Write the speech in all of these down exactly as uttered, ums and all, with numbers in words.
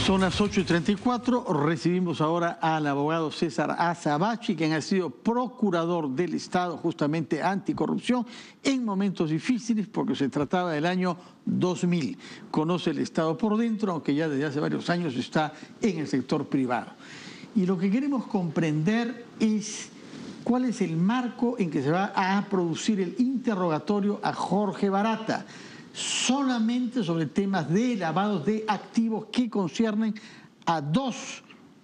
Son las ocho y treinta y cuatro, recibimos ahora al abogado César Azabache, quien ha sido procurador del Estado justamente anticorrupción en momentos difíciles porque se trataba del año dos mil. Conoce el Estado por dentro, aunque ya desde hace varios años está en el sector privado. Y lo que queremos comprender es cuál es el marco en que se va a producir el interrogatorio a Jorge Barata, solamente sobre temas de lavados de activos que conciernen a dos,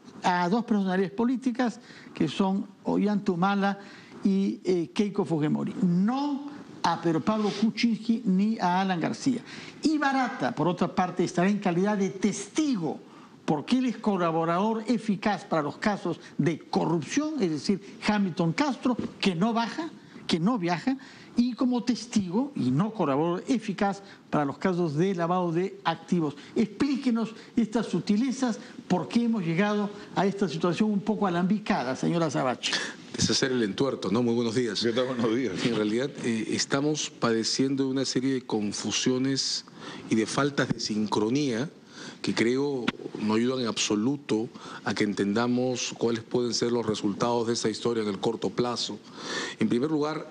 a dos personalidades políticas que son Ollanta Humala y eh, Keiko Fujimori. No a Pedro Pablo Kuczynski ni a Alan García. Y Barata, por otra parte, estará en calidad de testigo porque él es colaborador eficaz para los casos de corrupción, es decir, Hamilton Castro, que no baja, que no viaja, y como testigo, y no colaborador eficaz, para los casos de lavado de activos. Explíquenos estas sutilezas, por qué hemos llegado a esta situación un poco alambicada, señora Azabache. Deshacer el entuerto, ¿no? Muy buenos días. ¿Qué tal? Buenos días. En realidad eh, estamos padeciendo una serie de confusiones y de faltas de sincronía que creo no ayudan en absoluto a que entendamos cuáles pueden ser los resultados de esta historia en el corto plazo. En primer lugar,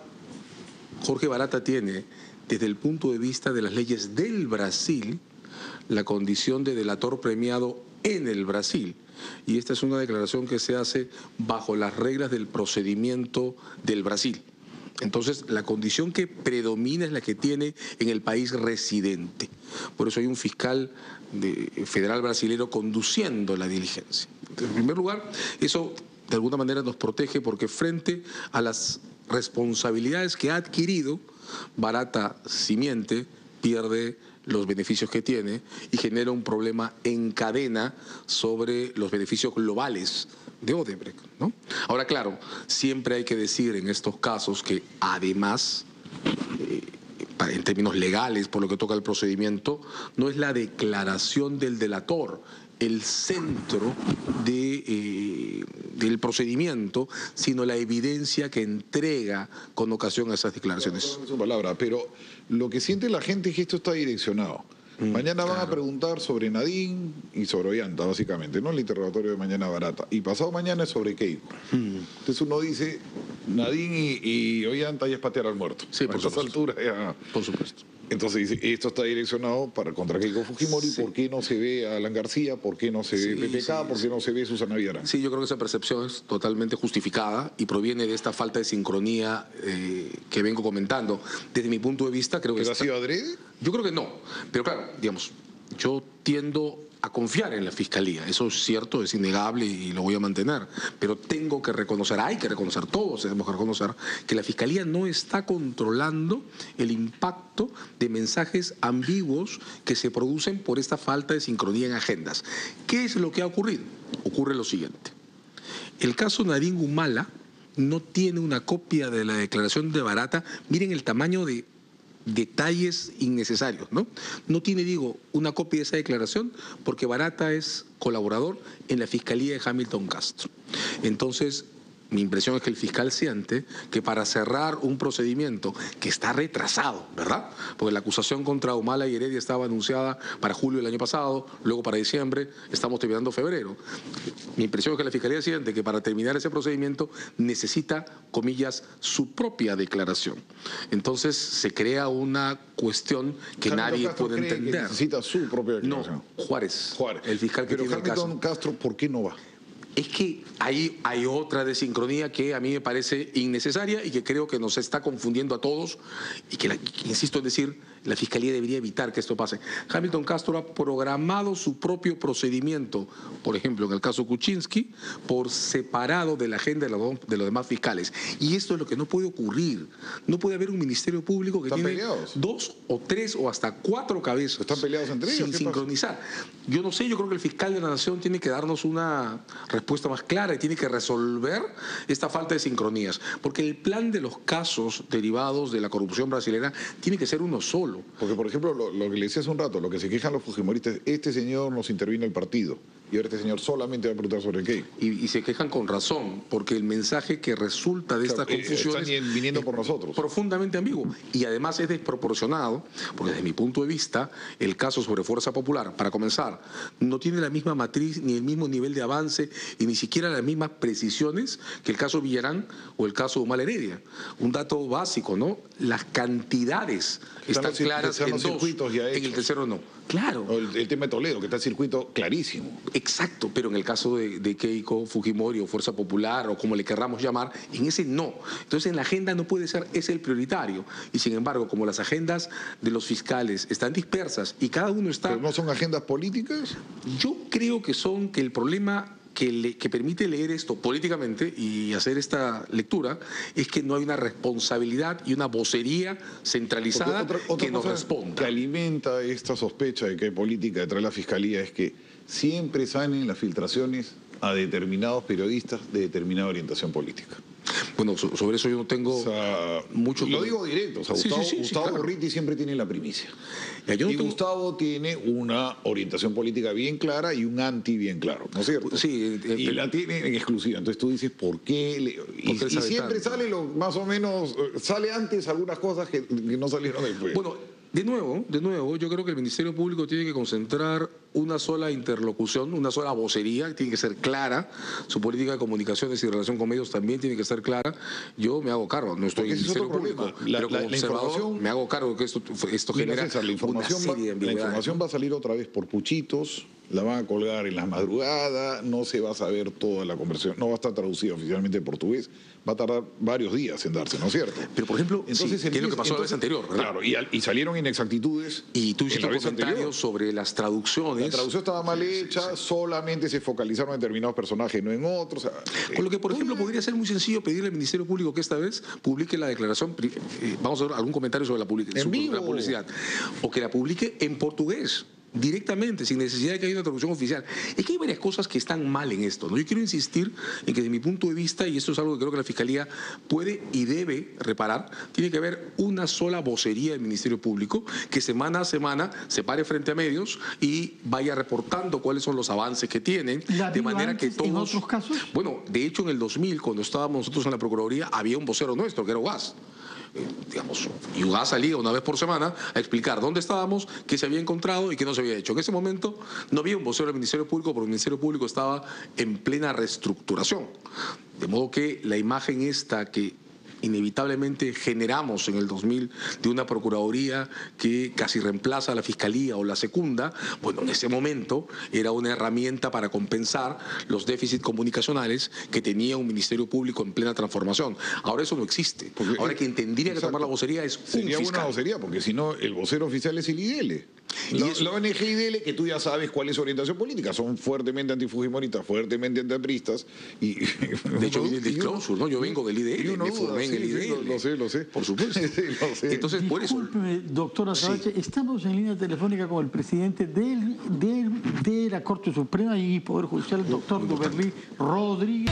Jorge Barata tiene, desde el punto de vista de las leyes del Brasil, la condición de delator premiado en el Brasil. Y esta es una declaración que se hace bajo las reglas del procedimiento del Brasil. Entonces, la condición que predomina es la que tiene en el país residente. Por eso hay un fiscal de, federal brasilero conduciendo la diligencia. Entonces, en primer lugar, eso de alguna manera nos protege porque frente a las responsabilidades que ha adquirido, Barata, si miente, pierde los beneficios que tiene y genera un problema en cadena sobre los beneficios globales de Odebrecht, ¿no? Ahora, claro, siempre hay que decir en estos casos que además, eh, en términos legales, por lo que toca el procedimiento, no es la declaración del delator el centro de, eh, del procedimiento, sino la evidencia que entrega con ocasión a esas declaraciones. Su palabra, pero lo que siente la gente es que esto está direccionado. Mm, mañana van claro. a preguntar sobre Nadine y sobre Ollanta, básicamente, ¿no? El interrogatorio de mañana Barata. Y pasado mañana es sobre Keiko. Mm. Entonces uno dice, Nadine y, y Ollanta ya es patear al muerto. Sí, por a estas alturas ya... Por supuesto. Entonces dice, esto está direccionado para contra Keiko Fujimori, sí. ¿Por qué no se ve a Alan García? ¿Por qué no se ve sí, P P K? Sí, ¿Por qué sí. no se ve Susana Villarán? Sí, yo creo que esa percepción es totalmente justificada y proviene de esta falta de sincronía eh, que vengo comentando. Desde mi punto de vista, creo que... ¿Pero ha esta... sido adrede? Yo creo que no, pero claro, digamos, yo tiendo a confiar en la Fiscalía, eso es cierto, es innegable y lo voy a mantener, pero tengo que reconocer, hay que reconocer, todos tenemos que reconocer que la Fiscalía no está controlando el impacto de mensajes ambiguos que se producen por esta falta de sincronía en agendas. ¿Qué es lo que ha ocurrido? Ocurre lo siguiente. El caso Nadine Humala no tiene una copia de la declaración de Barata. Miren el tamaño de detalles innecesarios, ¿no? No tiene, digo, una copia de esa declaración porque Barata es colaborador en la Fiscalía de Hamilton Castro. Entonces, mi impresión es que el fiscal siente que para cerrar un procedimiento que está retrasado, ¿verdad? Porque la acusación contra Humala y Heredia estaba anunciada para julio del año pasado, luego para diciembre, estamos terminando febrero. Mi impresión es que la fiscalía siente que para terminar ese procedimiento necesita, comillas, su propia declaración. Entonces se crea una cuestión que Hamilton nadie Castro puede cree entender. Que necesita su propia declaración. No, Juárez, Juárez. el fiscal que Pero tiene el caso. Hamilton Castro, ¿por qué no va? Es que ahí hay otra desincronía que a mí me parece innecesaria y que creo que nos está confundiendo a todos y que, la, que insisto en decir, la Fiscalía debería evitar que esto pase. Hamilton Castro ha programado su propio procedimiento, por ejemplo, en el caso Kuczynski, por separado de la agenda de los, de los demás fiscales. Y esto es lo que no puede ocurrir. No puede haber un Ministerio Público que tiene peleados? dos o tres o hasta cuatro cabezas. ¿Están peleados entre ellos? Sin sincronizar. Yo no sé, yo creo que el fiscal de la Nación tiene que darnos una respuesta más clara y tiene que resolver esta falta de sincronías. Porque el plan de los casos derivados de la corrupción brasileña tiene que ser uno solo. Porque, por ejemplo, lo, lo que le decía hace un rato, lo que se quejan los fujimoristas, este señor nos intervino el partido. y ahora este señor solamente va a preguntar sobre Keiko. Y, y se quejan con razón, porque el mensaje que resulta de O sea, estas confusiones están viniendo por es nosotros. profundamente ambiguo y además es desproporcionado, porque desde mi punto de vista el caso sobre Fuerza Popular, para comenzar, no tiene la misma matriz ni el mismo nivel de avance y ni siquiera las mismas precisiones que el caso Villarán o el caso Humala Heredia. Un dato básico, ¿no? Las cantidades están, están claras están en los dos, circuitos ya en el hechos. tercero no. Claro. O el, el tema de Toledo, que está el circuito clarísimo. Exacto, pero en el caso de, de Keiko Fujimori o Fuerza Popular o como le querramos llamar, en ese no. Entonces en la agenda no puede ser ese el prioritario. Y sin embargo, como las agendas de los fiscales están dispersas y cada uno está... ¿Pero no son agendas políticas? Yo creo que son que el problema que, le, que permite leer esto políticamente y hacer esta lectura es que no hay una responsabilidad y una vocería centralizada otra, otra que nos cosa responda. Que alimenta esta sospecha de que hay política detrás de la Fiscalía es que siempre salen las filtraciones a determinados periodistas de determinada orientación política. Bueno, sobre eso yo no tengo o sea, mucho... Lo digo directo, o sea, sí, Gustavo, sí, sí, Gustavo sí, claro. Gorriti siempre tiene la primicia. Ya, yo no y tengo... Gustavo tiene una orientación política bien clara y un anti bien claro, ¿no es cierto? Sí. Eh, y eh, la tiene en exclusiva. Entonces tú dices, ¿por qué? Le... Y, Porque él y sabe siempre tanto. sale lo más o menos, sale antes algunas cosas que, que no salieron después. Bueno, de nuevo, de nuevo, yo creo que el Ministerio Público tiene que concentrar una sola interlocución, una sola vocería, tiene que ser clara, su política de comunicaciones y relación con medios también tiene que ser clara. Yo me hago cargo, no estoy en el ese es Ministerio otro Público, problema. La- pero como la- la observador información- me hago cargo de que esto, esto Mira, genera César, la información, una va, serie de la ambigüedades. información va a salir otra vez por puchitos, la van a colgar en la madrugada, no se va a saber toda la conversación, no va a estar traducida oficialmente en portugués, va a tardar varios días en darse, ¿no es cierto? Pero, por ejemplo, sí, que es lo que empieza- pasó la vez anterior, ¿verdad? Claro, y, al- y salieron inexactitudes. Y tú en hiciste la un vez comentario anterior. sobre las traducciones. La traducción estaba mal hecha, solamente se focalizaron en determinados personajes, no en otros. o sea, Con lo que, por eh, ejemplo, podría ser muy sencillo pedirle al Ministerio Público que esta vez publique la declaración, pri- eh, vamos a ver algún comentario sobre la, public- En sobre vivo. la publicidad, o que la publique en portugués, directamente, sin necesidad de que haya una traducción oficial. Es que hay varias cosas que están mal en esto, ¿no? Yo quiero insistir en que desde mi punto de vista, y esto es algo que creo que la Fiscalía puede y debe reparar, tiene que haber una sola vocería del Ministerio Público que semana a semana se pare frente a medios y vaya reportando cuáles son los avances que tienen, ¿La ha de habido manera que antes todos... en otros casos? Bueno, de hecho en el dos mil, cuando estábamos nosotros en la Procuraduría, había un vocero nuestro, que era Ugas. Eh, digamos, y Ugas salía una vez por semana a explicar dónde estábamos, qué se había encontrado y qué no se había hecho. En ese momento no había un vocero del Ministerio Público porque el Ministerio Público estaba en plena reestructuración. De modo que la imagen esta que inevitablemente generamos en el dos mil de una Procuraduría que casi reemplaza a la Fiscalía o la secunda, bueno, en ese momento era una herramienta para compensar los déficits comunicacionales que tenía un Ministerio Público en plena transformación. Ahora eso no existe. Porque, Ahora quien tendría que exacto. tomar la vocería es un Sería una fiscal. vocería, porque si no, el vocero oficial es el I D L. Y La, eso- la O N G I D L, que tú ya sabes cuál es su orientación política, son fuertemente antifujimoristas, fuertemente antiapristas. Y, De hecho, viene el y uno- disclosure, ¿no? Yo vengo del I D y L, uno me duda, formé en sí, el I D sí, L. lo- lo sé, lo sé. Por supuesto. Sí, lo sé. Entonces, por eso... Discúlpeme, doctora Sabache, estamos en línea telefónica con el presidente del, del- de la Corte Suprema y Poder Judicial, el doctor Duberly Rodríguez.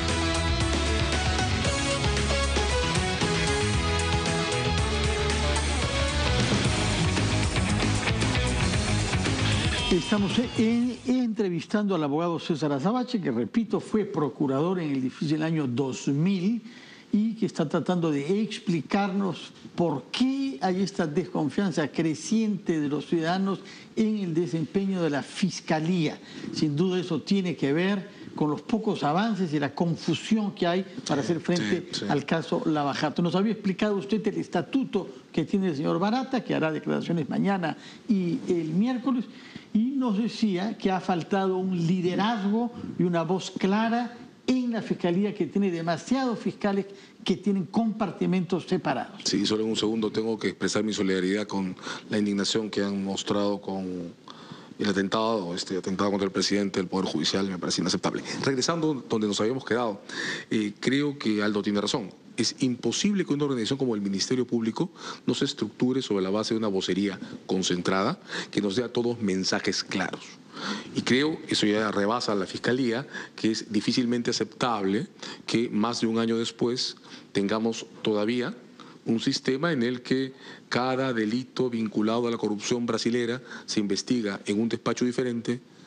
Estamos en- entrevistando al abogado César Azabache, que repito, fue procurador en el difícil año dos mil y que está tratando de explicarnos por qué hay esta desconfianza creciente de los ciudadanos en el desempeño de la Fiscalía. Sin duda eso tiene que ver con los pocos avances y la confusión que hay para hacer frente sí, sí. al caso Lava Jato. Nos había explicado usted el estatuto que tiene el señor Barata, que hará declaraciones mañana y el miércoles, y nos decía que ha faltado un liderazgo y una voz clara en la Fiscalía, que tiene demasiados fiscales que tienen compartimentos separados. Sí, solo en un segundo tengo que expresar mi solidaridad con la indignación que han mostrado con el atentado, este atentado contra el presidente del Poder Judicial, me parece inaceptable. Regresando donde nos habíamos quedado, eh, creo que Aldo tiene razón. Es imposible que una organización como el Ministerio Público no se estructure sobre la base de una vocería concentrada que nos dé a todos mensajes claros. Y creo, eso ya rebasa a la Fiscalía, que es difícilmente aceptable que más de un año después tengamos todavía un sistema en el que cada delito vinculado a la corrupción brasilera se investiga en un despacho diferente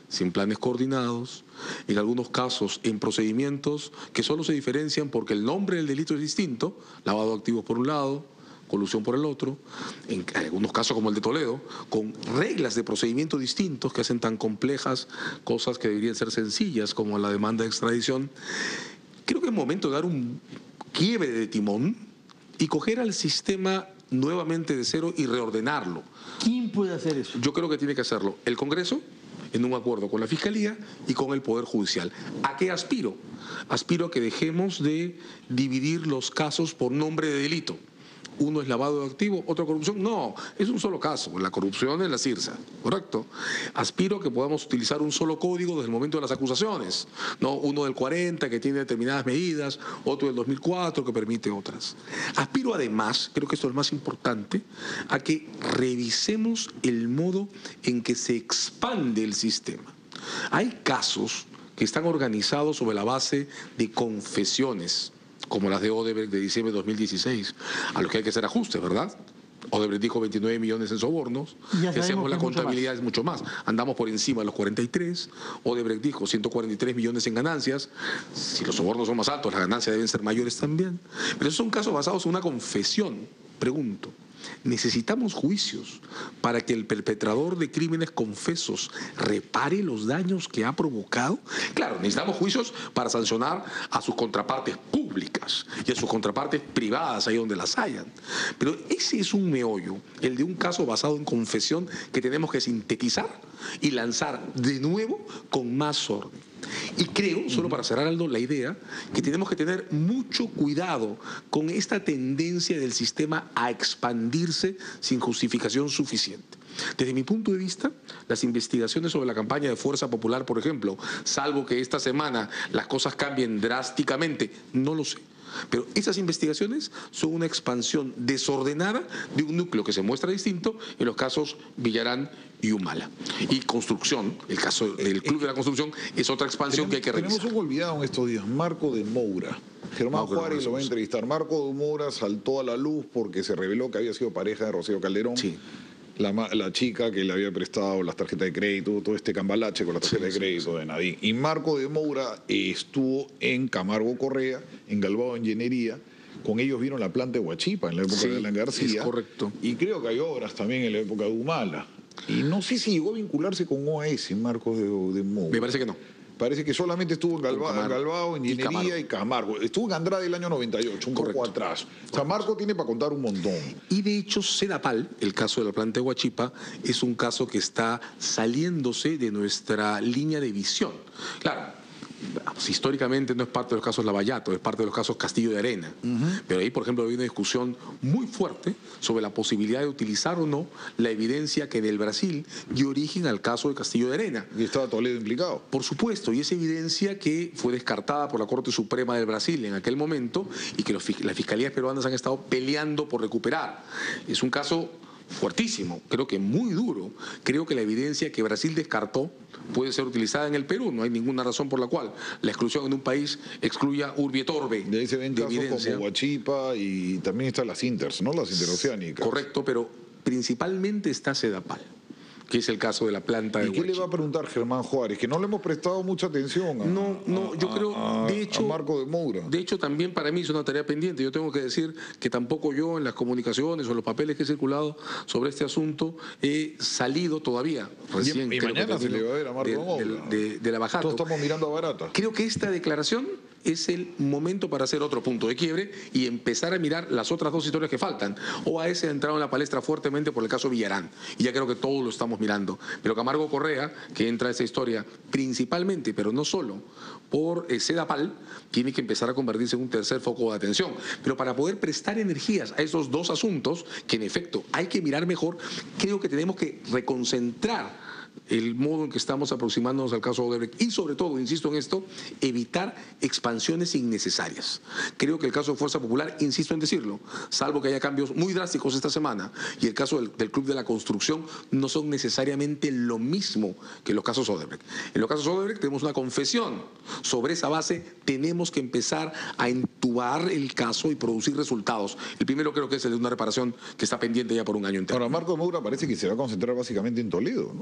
sin planes coordinados, en algunos casos en procedimientos que solo se diferencian porque el nombre del delito es distinto, lavado de activos por un lado, colusión por el otro, en algunos casos como el de Toledo, con reglas de procedimiento distintos que hacen tan complejas cosas que deberían ser sencillas como la demanda de extradición. Creo que es momento de dar un quiebre de timón y coger al sistema nuevamente de cero y reordenarlo. ¿Quién puede hacer eso? Yo creo que tiene que hacerlo el Congreso, en un acuerdo con la Fiscalía y con el Poder Judicial. ¿A qué aspiro? Aspiro a que dejemos de dividir los casos por nombre de delito. Uno es lavado de activos, otro corrupción. No, es un solo caso, la corrupción en la CIRSA, ¿correcto? Aspiro a que podamos utilizar un solo código desde el momento de las acusaciones, no uno del cuarenta que tiene determinadas medidas, otro del dos mil cuatro que permite otras. Aspiro además, creo que esto es lo más importante, a que revisemos el modo en que se expande el sistema. Hay casos que están organizados sobre la base de confesiones, como las de Odebrecht de diciembre de dos mil dieciséis, a los que hay que hacer ajustes, ¿verdad? Odebrecht dijo veintinueve millones en sobornos, si hacemos la contabilidad es mucho más, andamos por encima de los cuarenta y tres, Odebrecht dijo ciento cuarenta y tres millones en ganancias, si los sobornos son más altos, las ganancias deben ser mayores también, pero esos son casos basados en una confesión. Pregunto, ¿necesitamos juicios para que el perpetrador de crímenes confesos repare los daños que ha provocado? Claro, necesitamos juicios para sancionar a sus contrapartes públicas y a sus contrapartes privadas, ahí donde las hayan. Pero ese es un meollo, el de un caso basado en confesión que tenemos que sintetizar y lanzar de nuevo con más orden. Y creo, solo para cerrar, Aldo, la idea, que tenemos que tener mucho cuidado con esta tendencia del sistema a expandirse sin justificación suficiente. Desde mi punto de vista, las investigaciones sobre la campaña de Fuerza Popular, por ejemplo, salvo que esta semana las cosas cambien drásticamente, no lo sé. Pero esas investigaciones son una expansión desordenada de un núcleo que se muestra distinto en los casos Villarán y Humala. Y construcción, el caso del Club de la Construcción, es otra expansión tenemos, que hay que revisar. Tenemos un olvidado en estos días, Marco de Moura. Germán Marco Juárez lo va a entrevistar. Marco de Moura saltó a la luz porque se reveló que había sido pareja de Rocío Calderón. Sí. La, la chica que le había prestado las tarjetas de crédito, todo este cambalache con la tarjeta sí, de crédito sí, sí. de Nadine. Y Marco de Moura estuvo en Camargo Correa, en Galbao Ingeniería. Con ellos vieron la planta de Huachipa en la época sí, de Alan García. Es correcto. Y creo que hay obras también en la época de Humala. Y no sé si llegó a vincularse con O A S, Marcos de, de Moura. Me parece que no. Parece que solamente estuvo en Galbao, en Galbao Ingeniería y Camargo. y Camargo. Estuvo en Andrade el año noventa y ocho, un Correcto. poco atrás. O sea, Marco tiene para contar un montón. Y de hecho, Sedapal, el caso de la planta de Huachipa, es un caso que está saliéndose de nuestra línea de visión. Claro, pues, históricamente no es parte de los casos Lavallato, es parte de los casos Castillo de Arena. Uh-huh. Pero ahí, por ejemplo, hay una discusión muy fuerte sobre la posibilidad de utilizar o no la evidencia que en el Brasil dio origen al caso de Castillo de Arena. ¿Y estaba Toledo implicado? Por supuesto, y esa evidencia que fue descartada por la Corte Suprema del Brasil en aquel momento y que los, las fiscalías peruanas han estado peleando por recuperar. Es un caso fuertísimo, creo que muy duro. Creo que la evidencia que Brasil descartó puede ser utilizada en el Perú. No hay ninguna razón por la cual la exclusión en un país excluya urbi et orbi. De ahí se ven casos como Huachipa y también están las Inters, ¿no? Las interoceánicas. Correcto, pero principalmente está Sedapal, que es el caso de la planta de ¿Y qué Huachipa. le va a preguntar Germán Juárez? Que no le hemos prestado mucha atención a, no, no, yo a, creo, a, de hecho, a Marco de Moura. De hecho, también para mí es una tarea pendiente. Yo tengo que decir que tampoco yo en las comunicaciones o en los papeles que he circulado sobre este asunto he salido todavía. Recién, y, y mañana se le va a ver a Marco de, de Moura. De, de, de la bajada. Todos estamos mirando a Barata. Creo que esta declaración es el momento para hacer otro punto de quiebre y empezar a mirar las otras dos historias que faltan. O a ese ha entrado en la palestra fuertemente por el caso Villarán, y ya creo que todos lo estamos mirando. Pero Camargo Correa, que entra a esa historia principalmente, pero no solo, por eh, Sedapal, tiene que empezar a convertirse en un tercer foco de atención. Pero para poder prestar energías a esos dos asuntos, que en efecto hay que mirar mejor, creo que tenemos que reconcentrar el modo en que estamos aproximándonos al caso Odebrecht y sobre todo, insisto en esto, evitar expansiones innecesarias. Creo que el caso de Fuerza Popular, insisto en decirlo, salvo que haya cambios muy drásticos esta semana, y el caso del, del Club de la Construcción, no son necesariamente lo mismo que los casos Odebrecht. En los casos Odebrecht tenemos una confesión. Sobre esa base tenemos que empezar a entubar el caso y producir resultados. El primero creo que es el de una reparación que está pendiente ya por un año entero. Ahora, Marco de Moura parece que se va a concentrar básicamente en Toledo, ¿no?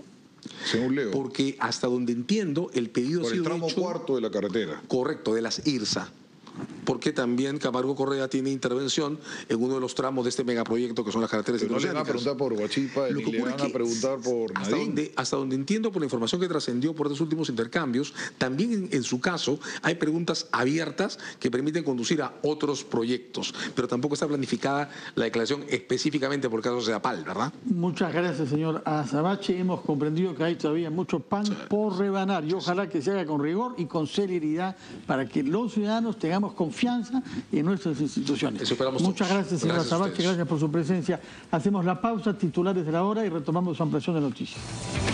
Según leo. Porque hasta donde entiendo, el pedido Por ha el sido tramo hecho, cuarto de la carretera. correcto, de las IRSA. Porque también Camargo Correa tiene intervención en uno de los tramos de este megaproyecto que son las carreteras Pero no le van a interoceánicas. preguntar por Huachipa, Lo ni que le ocurre van es a que preguntar por hasta Nadine. donde, hasta donde entiendo por la información que trascendió por estos últimos intercambios, también en, en su caso hay preguntas abiertas que permiten conducir a otros proyectos, pero tampoco está planificada la declaración específicamente por caso de Apal, ¿verdad? Muchas gracias, señor Azabache. Hemos comprendido que hay todavía mucho pan por rebanar y ojalá que se haga con rigor y con celeridad para que los ciudadanos tengamos confianza en nuestras instituciones. Eso esperamos Muchas todos. gracias, señor Gracias a Azabache. ustedes. Gracias por su presencia. Hacemos la pausa, titulares de la hora y retomamos su ampliación de noticias.